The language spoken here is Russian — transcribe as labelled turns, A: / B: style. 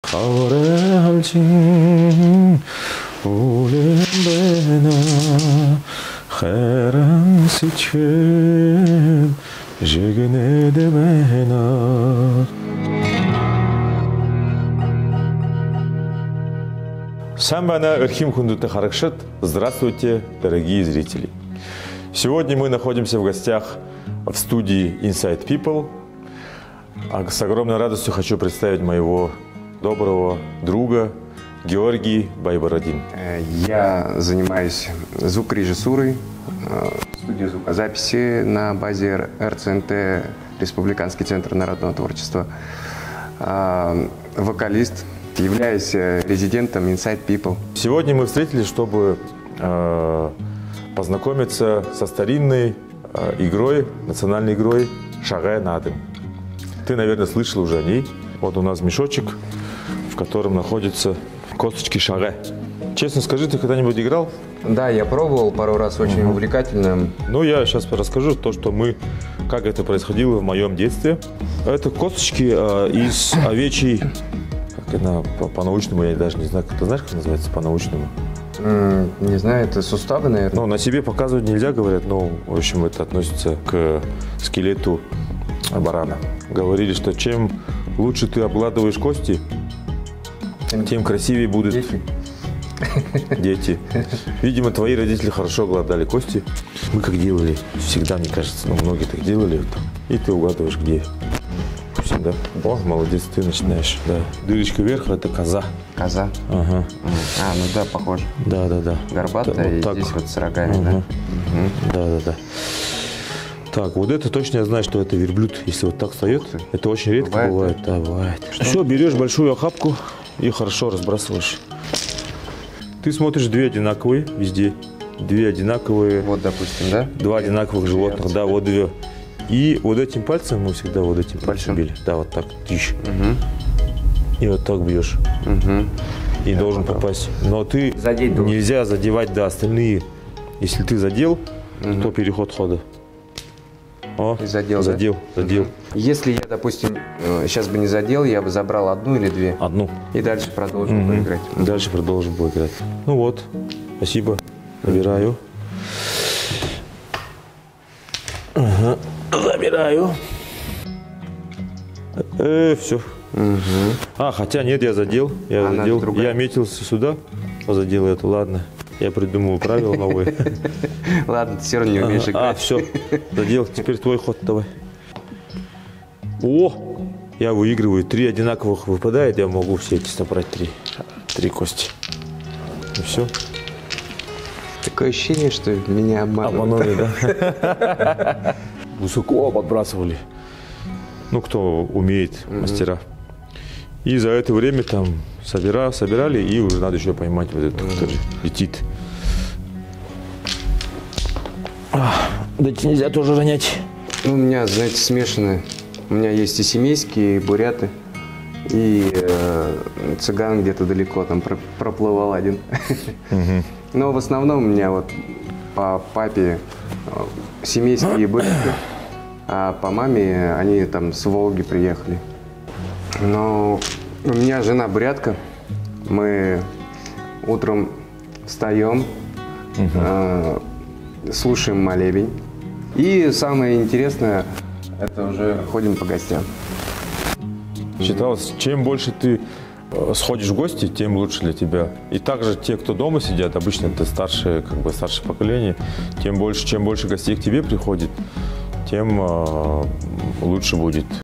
A: Kavrelcin ulem bena Kharan sichel Jigene de bena. Самбана Эрхим Хундуте Харакшит. Здравствуйте, дорогие зрители! Сегодня мы находимся в гостях в студии Inside People. С огромной радостью хочу представить моего доброго друга Георгий Байбарадин.
B: Я занимаюсь звукорежиссурой, студия звукозаписи на базе РЦНТ, Республиканский центр народного творчества. Вокалист, являюсь резидентом Inside People.
A: Сегодня мы встретились, чтобы познакомиться со старинной игрой, национальной игрой Шагай Надым. Ты, наверное, слышал уже о ней. Вот у нас мешочек, в котором находятся косточки шагай. Честно скажи, ты когда-нибудь играл?
B: Да, я пробовал пару раз, очень увлекательно.
A: Ну, я сейчас расскажу то, что как это происходило в моем детстве. Это косточки из овечьей, как это по-научному, я даже не знаю, ты знаешь, как называется по-научному?
B: Не знаю, это суставы, наверное.
A: Ну, на себе показывать нельзя, говорят, но, в общем, это относится к скелету барана. Говорили, что чем лучше ты обгладываешь кости, тем красивее будут дети. Видимо, твои родители хорошо обгладали кости. Мы как делали, всегда, мне кажется, многие так делали. И ты угадываешь, где. Да? О, молодец, ты начинаешь. Да. Дырочка вверх – это коза.
B: Коза?
A: Ага.
B: Ну да, похоже.
A: Да.
B: Горбатая, и так. Здесь вот с рогами, да?
A: Да. Так, вот это точно я знаю, что это верблюд. Если вот так встает, это очень редко бывает. Да, бывает. Все, берешь большую охапку и хорошо разбрасываешь. Ты смотришь две одинаковые везде. Две одинаковые.
B: Вот, допустим, да?
A: Два одинаковых животных, да, вот две. И вот этим пальцем мы всегда вот этим пальцем били. Да, вот так. И вот так бьешь. И должен попасть. Но ты нельзя задевать, да, остальные. Если ты задел, то переход хода. О, задел.
B: Если я, допустим, сейчас бы не задел, я бы забрал одну или две.
A: Одну.
B: И дальше продолжил бы играть.
A: Дальше продолжим бы играть. Ну вот, спасибо. Забираю. Забираю. Все. Хотя нет, я задел. Я метился сюда, задел это, ладно. Я придумал правила новые.
B: Ладно, ты все равно не умеешь играть.
A: Все, задел. Теперь твой ход давай. О, я выигрываю. 3 одинаковых выпадает, я могу все эти собрать 3 кости. И все.
B: Такое ощущение, что меня обманули.
A: Да? Высоко подбрасывали. Ну, кто умеет, мастера. И за это время там собирали, и уже надо еще поймать вот это, который летит. Да нельзя тоже ронять.
B: Ну, у меня, знаете, смешанное. У меня есть и семейские, и буряты, и цыган где-то далеко там проплывал один. Но в основном у меня вот по папе семейские буряты, а по маме они там с Волги приехали. Но у меня жена бурятка. Мы утром встаем, слушаем молебень. И самое интересное, это уже ходим по гостям.
A: Считалось, чем больше ты сходишь в гости, тем лучше для тебя. И также те, кто дома сидят, обычно это старшее поколение, чем больше гостей к тебе приходит, тем лучше будет.